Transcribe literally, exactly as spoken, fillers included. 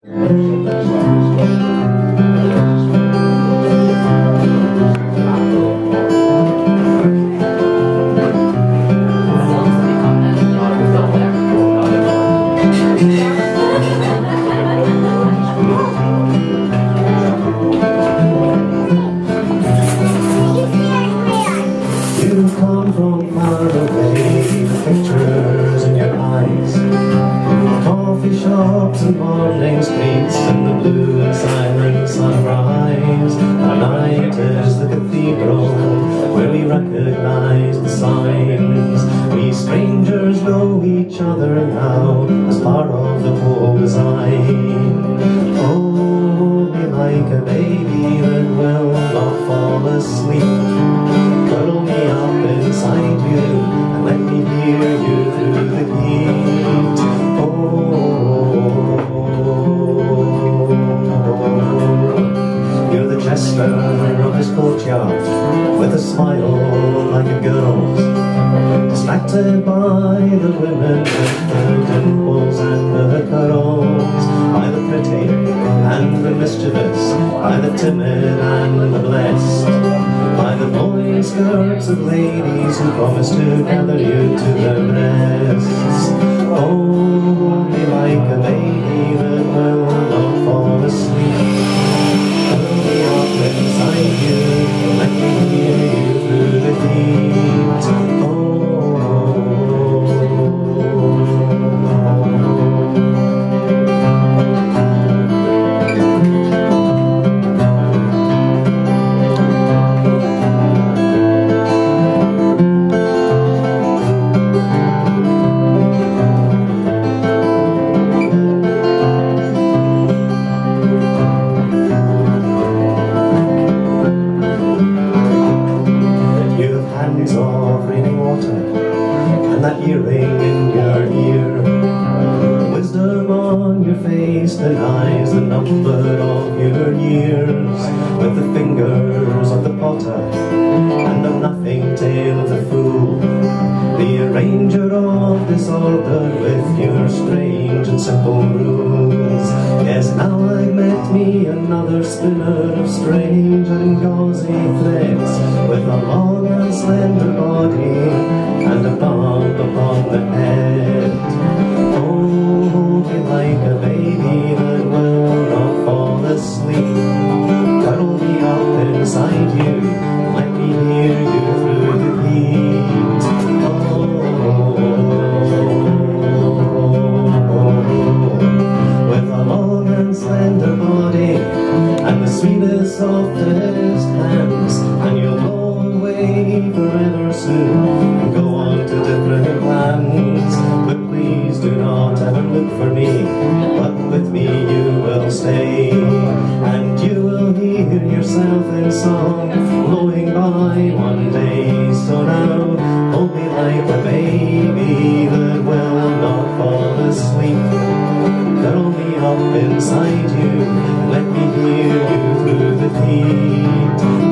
And morning streets and the blue and silent sunrise. Our night is the cathedral where we recognize the signs. We strangers know each other now as part of the whole design. Hold me like a baby that will not fall asleep. Cuddle me up inside you and let me hear you through the heat. You're the jester of his courtyard, with a smile like a girl's, distracted by the women with the dimples and the cuddles, by the pretty and the mischievous, by the timid and the blessed, by the boy skirts of ladies who promise to gather you to their breasts. Hold me like a baby that will not fall asleep. Cuddle me up inside you, let me hear you through the heat. Oh. Of raining water and that earring in your ear, wisdom on your face denies the number of your years, with the fingers of the potter and the nothing tale of the fool, the arranger of disorder with your strange and simple rules. Yes, now I've met me another spinner of strange and gauzy threads, with a long and slender body and a bump upon the head. Hold me like a baby that will not fall asleep. Cuddle me up inside you, let me hear you through the heat. Oh, with a long and slender body and the sweetest, softest hands, and you'll go away forever soon and go on to different lands. But please do not ever look for me, but with me you will stay, and you will hear yourself in song blowing by one day. So now hold me like a baby that will not fall asleep. Cuddle me up inside you and let me hear you through the heat.